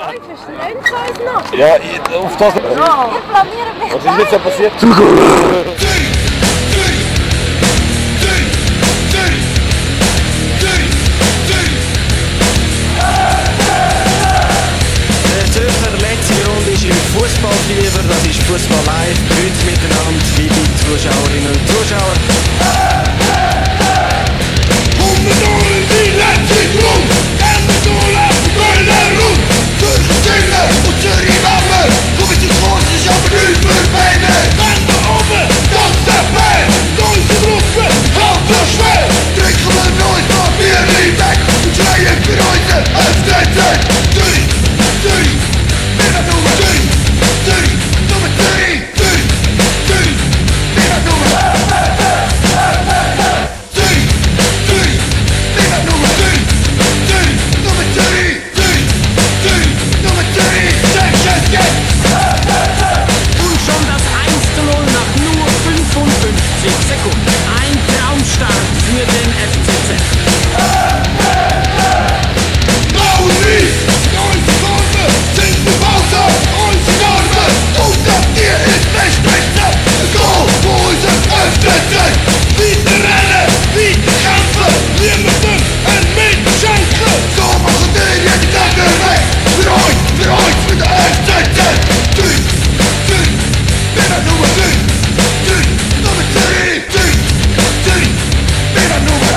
Ja, auf das... Was ist jetzt so passiert? Der letzte Runde ist im Fußballfieber, das ist Fußball live, grüßt miteinander, liebe Zuschauerinnen und Zuschauer. 100 år i Villansins rum, ännu solen på gröna rum. Turkstille och kör i vammer, kommer till svårt så köper ut för pengar. Vända över, dansa med, noise i bruppen, halvförsvär. Direkt kommer noise på mer i väck, och trejen för röjten efter sig. Dörr, dörr, mina nummer, dörr, dörr, nummer 3, dörr, dörr, mina nummer. Und schon das 1:0 nach nur 55 Sekunden. Ein Traumstart für den FCZ. Maurice, 9 Sekunden, sind die Pause, unsere Norme. Und das hier ist nicht Spitze. Goal für unser FCZ. Wieder rennen, wieder kämpfen. Wir müssen ein Mitschenken. So machen wir jeden Tag weg. Für euch mit der FCZ. Wieder Nummer 3. Nummer 3. Wieder Nummer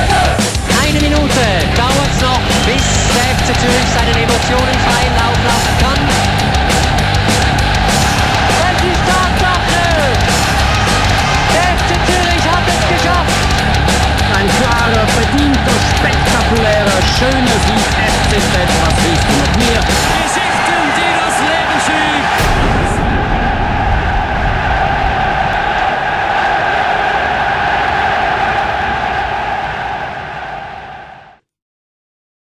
1 Minute dauert es noch, bis der FC Zürich seinen Emotionen freien Lauf lässt.